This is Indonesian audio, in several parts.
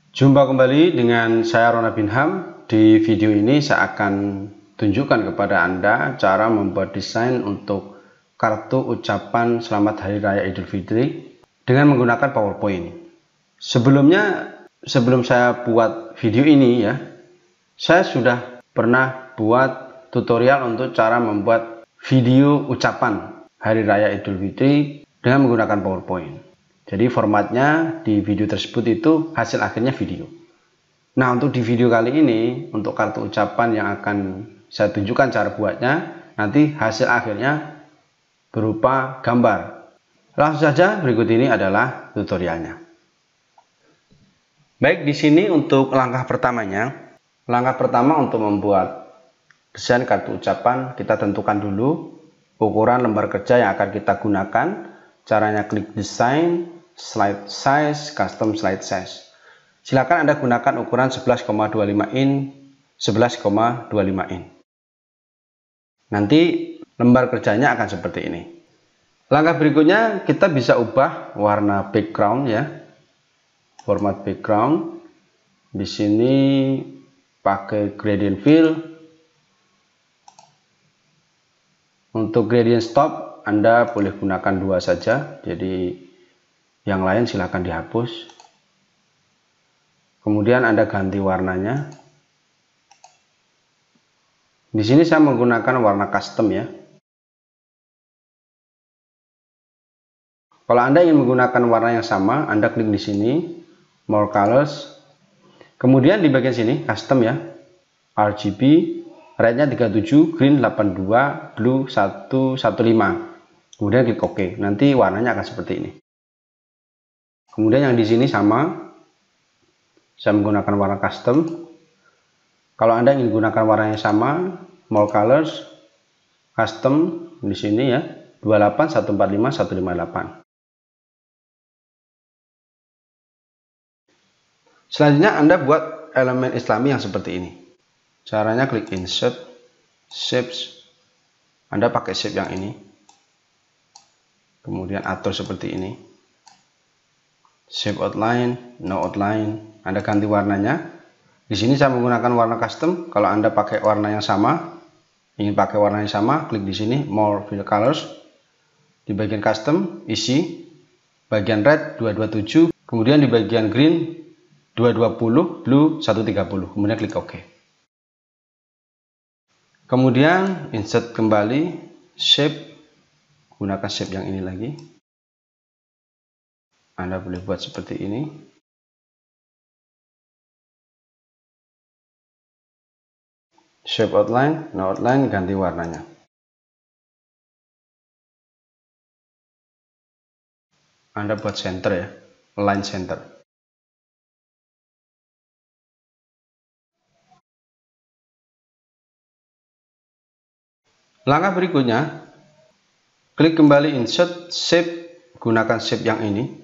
Jumpa kembali dengan saya Ronald bin Ham. Di video ini saya akan tunjukkan kepada Anda cara membuat desain untuk kartu ucapan Selamat Hari Raya Idul Fitri dengan menggunakan PowerPoint. Sebelum saya buat video ini ya, saya sudah pernah buat tutorial untuk cara membuat video ucapan Hari Raya Idul Fitri dengan menggunakan PowerPoint. Jadi formatnya di video tersebut itu hasil akhirnya video. Nah, untuk di video kali ini, untuk kartu ucapan yang akan saya tunjukkan cara buatnya, nanti hasil akhirnya berupa gambar. Langsung saja, berikut ini adalah tutorialnya. Baik, di sini untuk langkah pertamanya. Langkah pertama untuk membuat desain kartu ucapan, kita tentukan dulu ukuran lembar kerja yang akan kita gunakan. Caranya klik desain, slide size, custom slide size. Silakan Anda gunakan ukuran 11,25 in, 11,25 in. Nanti lembar kerjanya akan seperti ini. Langkah berikutnya kita bisa ubah warna background ya. Format background. Di sini pakai gradient fill. Untuk gradient stop Anda boleh gunakan 2 saja. Jadi yang lain silahkan dihapus. Kemudian Anda ganti warnanya. Di sini saya menggunakan warna custom ya. Kalau Anda ingin menggunakan warna yang sama, Anda klik di sini, more colors. Kemudian di bagian sini custom ya. RGB, red-nya 37, green 82, blue 115. Kemudian klik OK. Nanti warnanya akan seperti ini. Kemudian yang di sini sama, saya menggunakan warna custom. Kalau Anda ingin menggunakan warna yang sama, more colors, custom di sini ya, 28, 145, 158. Selanjutnya Anda buat elemen Islami yang seperti ini. Caranya klik insert, shapes. Anda pakai shape yang ini. Kemudian atur seperti ini. Shape outline, no outline. Anda ganti warnanya. Di sini saya menggunakan warna custom. Kalau Anda pakai warna yang sama, ingin pakai warna yang sama, klik di sini more fill colors. Di bagian custom, isi. Bagian red 227. Kemudian di bagian green 220, blue 130. Kemudian klik OK. Kemudian insert kembali shape. Gunakan shape yang ini lagi. Anda boleh buat seperti ini. Shape outline, no outline, ganti warnanya. Anda buat center ya, line center. Langkah berikutnya, klik kembali insert shape, gunakan shape yang ini.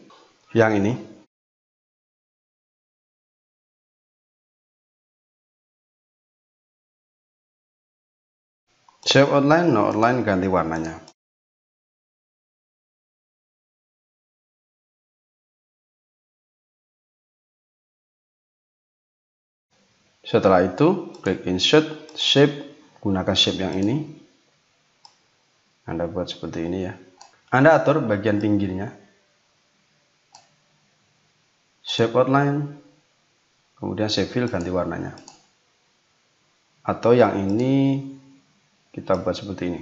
Shape outline, no outline, ganti warnanya. Setelah itu, klik insert shape, gunakan shape yang ini. Anda buat seperti ini ya. Anda atur bagian pinggirnya. Shape outline, kemudian shape fill, ganti warnanya. Atau yang ini kita buat seperti ini.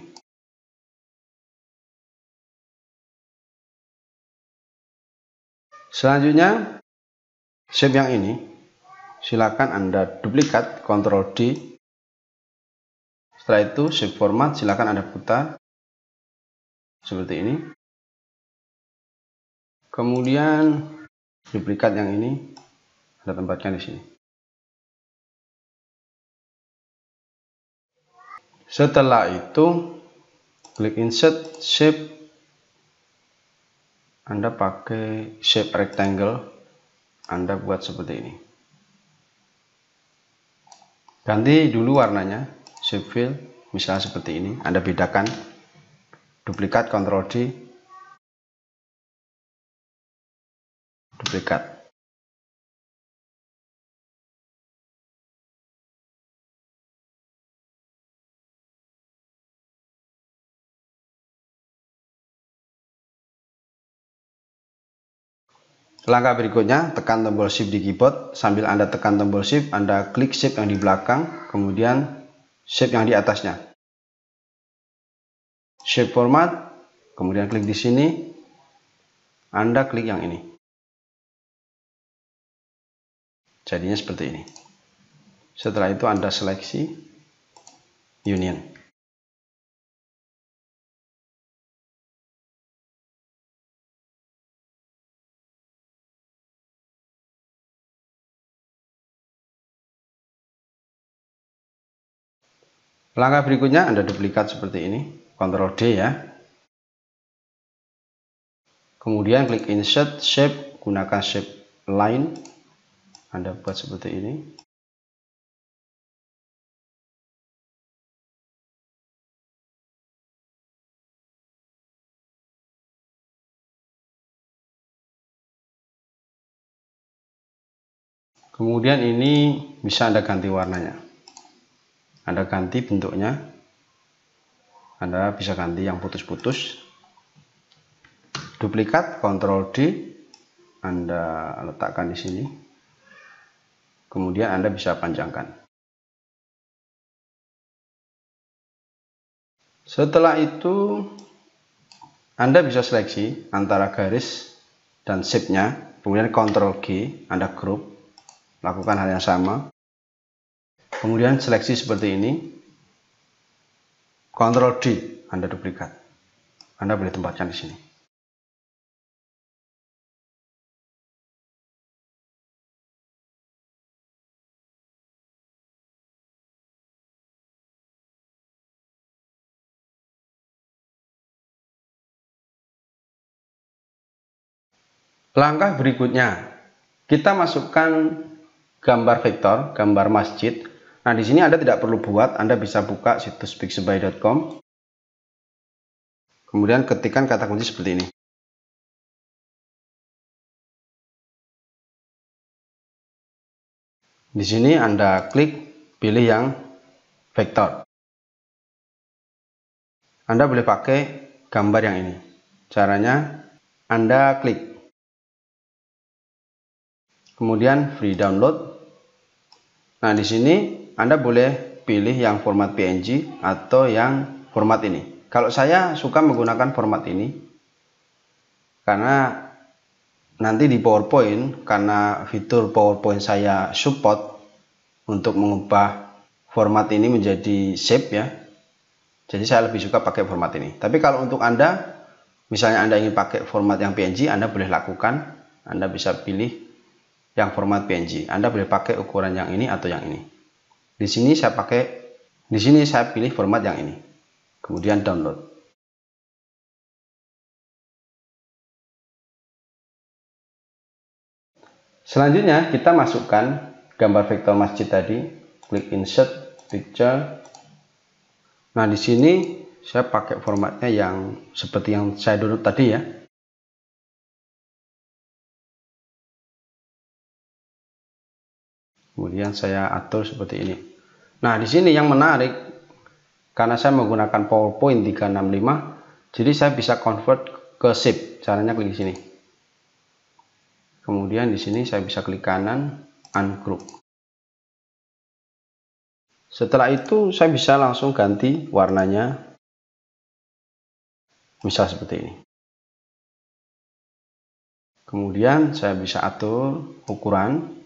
Selanjutnya, shape yang ini silakan Anda duplikat, Ctrl D. Setelah itu shape format silakan Anda putar seperti ini. Kemudian duplikat yang ini Anda tempatkan di sini. Setelah itu klik insert shape. Anda pakai shape rectangle. Anda buat seperti ini. Ganti dulu warnanya, shape fill, misalnya seperti ini. Anda bedakan, duplikat, Ctrl D, duplikat. Langkah berikutnya, tekan tombol Shift di keyboard. Sambil Anda tekan tombol Shift, Anda klik Shape yang di belakang, kemudian Shape yang di atasnya. Shape Format, kemudian klik di sini, Anda klik yang ini. Jadinya seperti ini. Setelah itu Anda seleksi Union. Langkah berikutnya Anda duplikat seperti ini, Ctrl D ya. Kemudian klik Insert Shape, gunakan Shape Line. Anda buat seperti ini. Kemudian ini bisa Anda ganti warnanya. Anda ganti bentuknya. Anda bisa ganti yang putus-putus. Duplikat, Ctrl D, Anda letakkan di sini. Kemudian Anda bisa panjangkan. Setelah itu Anda bisa seleksi antara garis dan shape-nya. Kemudian Ctrl G, Anda group. Lakukan hal yang sama. Kemudian seleksi seperti ini. Ctrl D, Anda duplikat. Anda boleh tempatkan di sini. Langkah berikutnya, kita masukkan gambar vektor, gambar masjid. Nah, di sini Anda tidak perlu buat, Anda bisa buka situs pixabay.com. Kemudian ketikkan kata kunci seperti ini. Di sini Anda klik, pilih yang vektor. Anda boleh pakai gambar yang ini. Caranya, Anda klik. Kemudian free download. Nah, di sini Anda boleh pilih yang format PNG atau yang format ini. Kalau saya suka menggunakan format ini karena nanti di PowerPoint, karena fitur PowerPoint saya support untuk mengubah format ini menjadi shape ya. Jadi saya lebih suka pakai format ini. Tapi kalau untuk Anda, misalnya Anda ingin pakai format yang PNG, Anda boleh lakukan. Anda bisa pilih yang format PNG. Anda boleh pakai ukuran yang ini atau yang ini. Di sini saya pilih format yang ini. Kemudian download. Selanjutnya kita masukkan gambar vektor masjid tadi. Klik Insert Picture. Nah, di sini saya pakai formatnya yang seperti yang saya download tadi ya. Kemudian saya atur seperti ini. Nah, di sini yang menarik, karena saya menggunakan PowerPoint 365, jadi saya bisa convert ke shape. Caranya klik di sini. Kemudian di sini saya bisa klik kanan, ungroup. Setelah itu saya bisa langsung ganti warnanya, misal seperti ini. Kemudian saya bisa atur ukuran.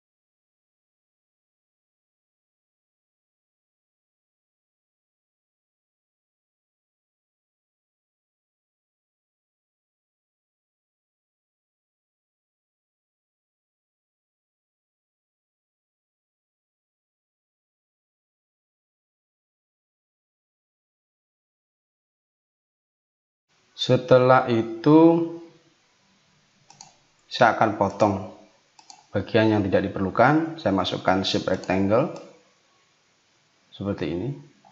Setelah itu saya akan potong bagian yang tidak diperlukan. Saya masukkan shape rectangle seperti ini.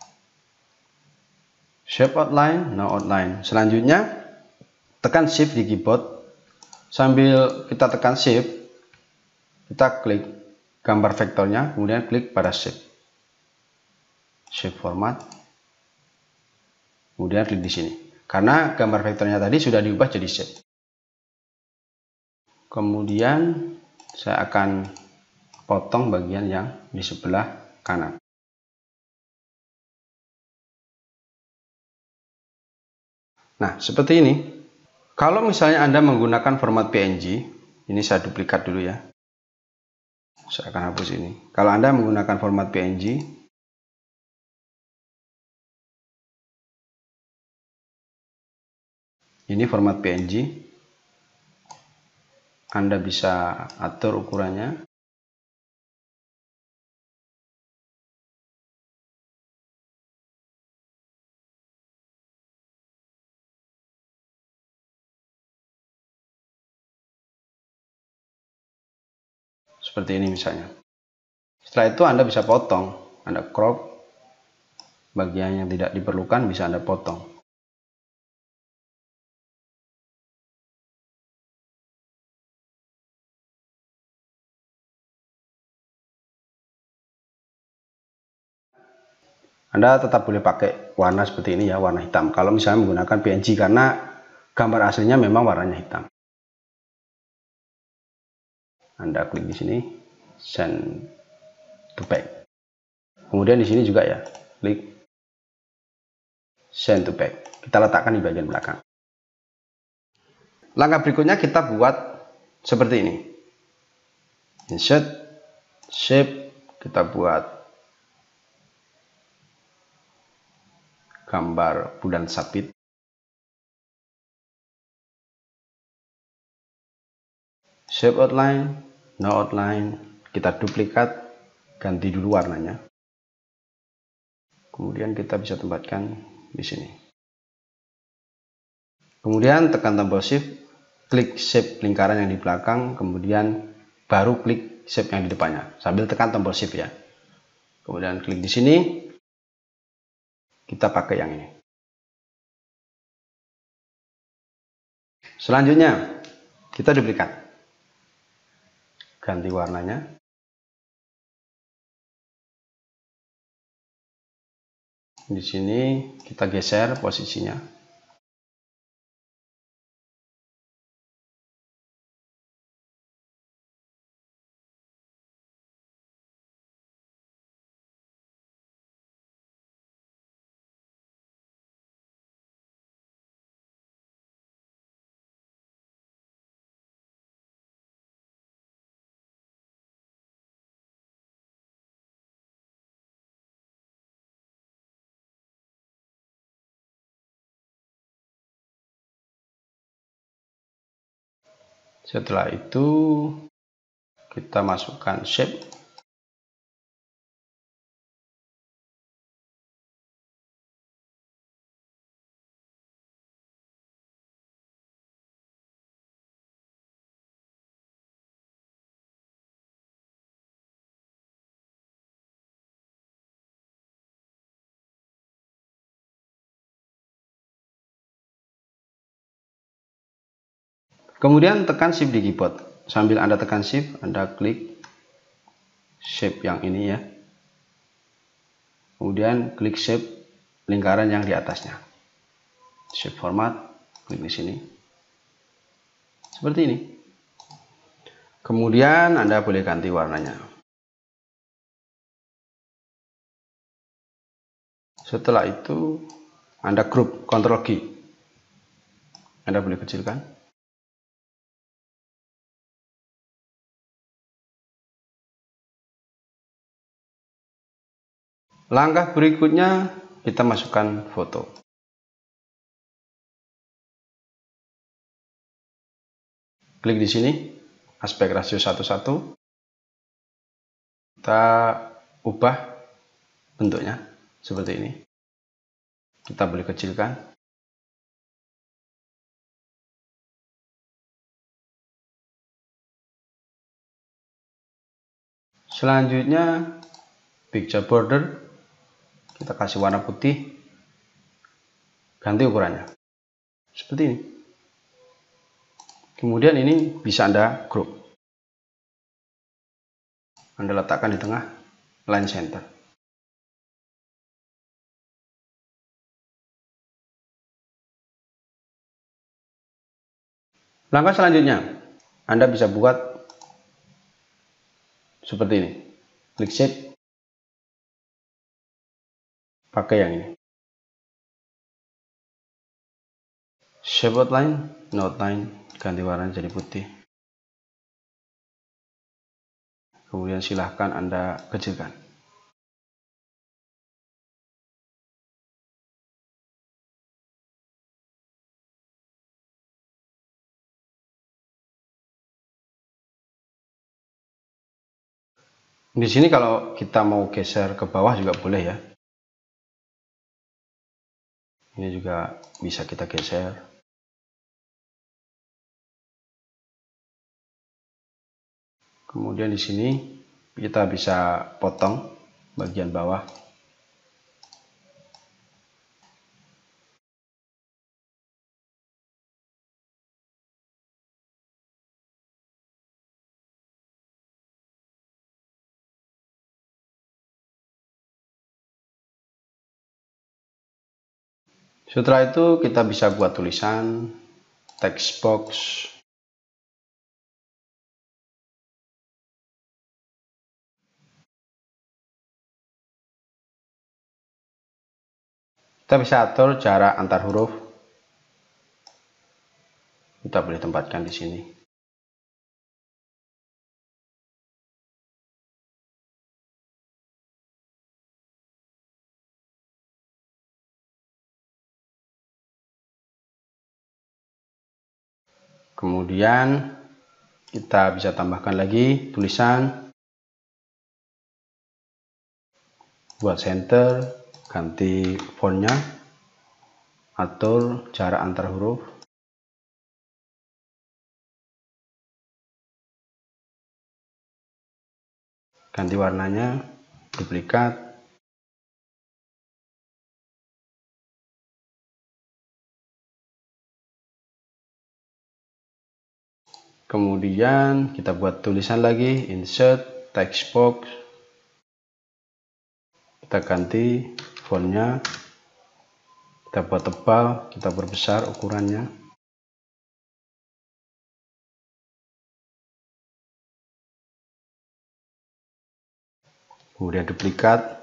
Shape outline, no outline. Selanjutnya tekan shift di keyboard. Sambil kita tekan shift, kita klik gambar vektornya, kemudian klik pada shape. Shape format. Kemudian klik di sini. Karena gambar vektornya tadi sudah diubah jadi shape. Kemudian saya akan potong bagian yang di sebelah kanan. Nah, seperti ini. Kalau misalnya Anda menggunakan format PNG, ini saya duplikat dulu ya. Saya akan hapus ini. Kalau Anda menggunakan format PNG, ini format PNG. Anda bisa atur ukurannya. Seperti ini misalnya. Setelah itu Anda bisa potong, Anda crop, bagian yang tidak diperlukan bisa Anda potong. Anda tetap boleh pakai warna seperti ini ya, warna hitam. Kalau misalnya menggunakan PNG karena gambar aslinya memang warnanya hitam. Anda klik di sini, send to back. Kemudian di sini juga ya, klik send to back. Kita letakkan di bagian belakang. Langkah berikutnya kita buat seperti ini. Insert, shape, kita buat gambar bulan sabit. Shape outline, no outline, kita duplikat, ganti dulu warnanya. Kemudian kita bisa tempatkan di sini. Kemudian tekan tombol shift, klik shape lingkaran yang di belakang, kemudian baru klik shape yang di depannya. Sambil tekan tombol shift ya. Kemudian klik di sini, kita pakai yang ini. Selanjutnya, kita duplikat. Ganti warnanya. Di sini kita geser posisinya. Setelah itu kita masukkan shape. Kemudian tekan shift di keyboard. Sambil Anda tekan shift, Anda klik shape yang ini ya. Kemudian klik shape lingkaran yang di atasnya. Shape format, klik di sini. Seperti ini. Kemudian Anda boleh ganti warnanya. Setelah itu Anda group, Ctrl G. Anda boleh kecilkan. Langkah berikutnya kita masukkan foto. Klik di sini, aspek rasio 1:1. Kita ubah bentuknya seperti ini. Kita boleh kecilkan. Selanjutnya picture border, kita kasih warna putih, ganti ukurannya seperti ini. Kemudian ini bisa Anda group, Anda letakkan di tengah, line center. Langkah selanjutnya Anda bisa buat seperti ini. Klik shape, pakai yang ini. Shape outline, no outline, ganti warna jadi putih. Kemudian silahkan Anda kecilkan. Di sini kalau kita mau geser ke bawah juga boleh ya. Ini juga bisa kita geser. Kemudian di sini kita bisa potong bagian bawah. Setelah itu kita bisa buat tulisan, text box. Kita bisa atur jarak antar huruf. Kita boleh tempatkan di sini. Kemudian kita bisa tambahkan lagi tulisan, buat center, ganti fontnya, atur jarak antar huruf, ganti warnanya, duplikat, kemudian kita buat tulisan lagi, insert, text box, kita ganti fontnya, kita buat tebal, kita perbesar ukurannya. Kemudian duplikat.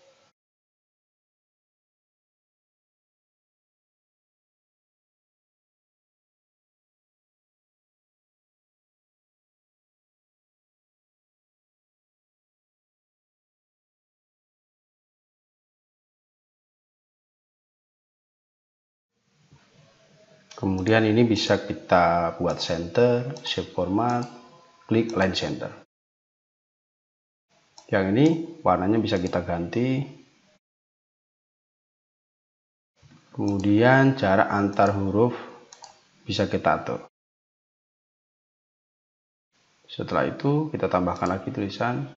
Kemudian ini bisa kita buat center, shape format, klik line center. Yang ini warnanya bisa kita ganti. Kemudian jarak antar huruf bisa kita atur. Setelah itu kita tambahkan lagi tulisan.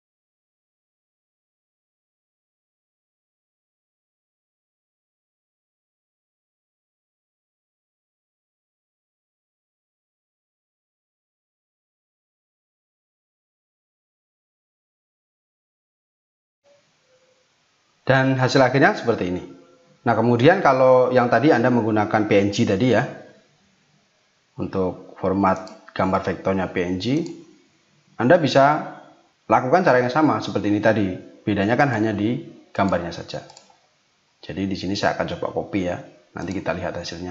Dan hasil akhirnya seperti ini. Nah, kemudian kalau yang tadi Anda menggunakan PNG tadi ya, untuk format gambar vektornya PNG, Anda bisa lakukan cara yang sama seperti ini tadi. Bedanya kan hanya di gambarnya saja. Jadi di sini saya akan coba copy ya. Nanti kita lihat hasilnya.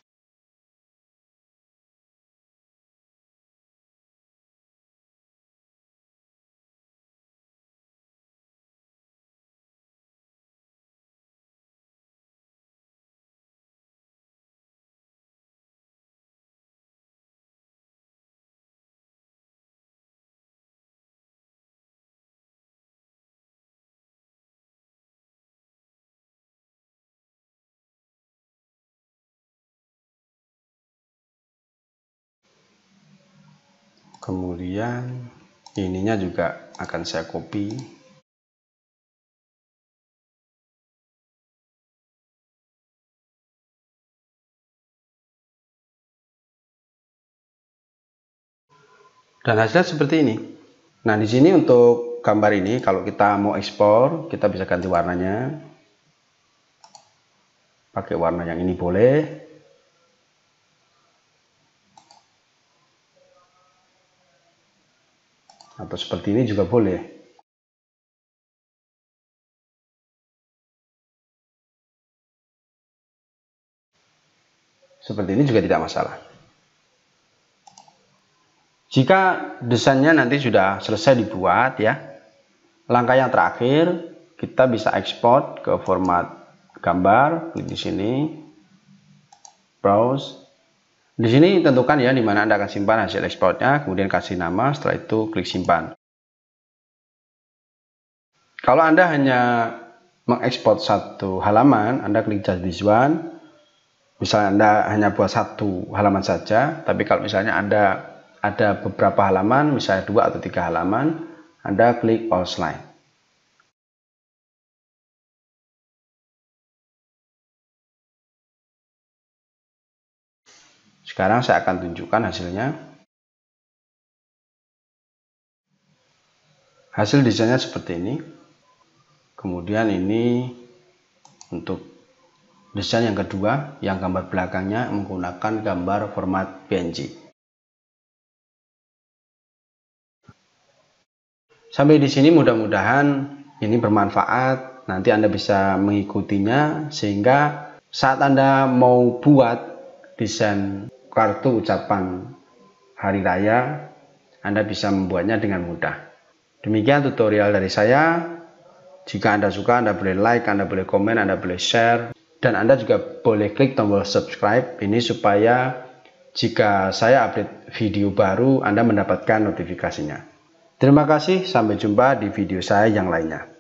Kemudian ininya juga akan saya copy. Dan hasilnya seperti ini. Nah, di sini untuk gambar ini kalau kita mau ekspor, kita bisa ganti warnanya. Pakai warna yang ini boleh. atau seperti ini juga boleh. Seperti ini juga tidak masalah. Jika desainnya nanti sudah selesai dibuat ya, langkah yang terakhir kita bisa ekspor ke format gambar. Klik di sini, browse. Di sini tentukan ya di mana Anda akan simpan hasil ekspornya, kemudian kasih nama, setelah itu klik simpan. Kalau Anda hanya mengekspor satu halaman, Anda klik just this one. Misalnya Anda hanya buat satu halaman saja, tapi kalau misalnya Anda ada beberapa halaman, misalnya 2 atau 3 halaman, Anda klik all slide. Sekarang saya akan tunjukkan hasilnya. Hasil desainnya seperti ini. Kemudian ini untuk desain yang kedua, yang gambar belakangnya menggunakan gambar format PNG. Sampai di sini mudah-mudahan ini bermanfaat. Nanti Anda bisa mengikutinya sehingga saat Anda mau buat desain kartu ucapan hari raya, Anda bisa membuatnya dengan mudah. Demikian tutorial dari saya. Jika Anda suka, Anda boleh like, Anda boleh komen, Anda boleh share. Dan Anda juga boleh klik tombol subscribe ini supaya jika saya update video baru, Anda mendapatkan notifikasinya. Terima kasih, sampai jumpa di video saya yang lainnya.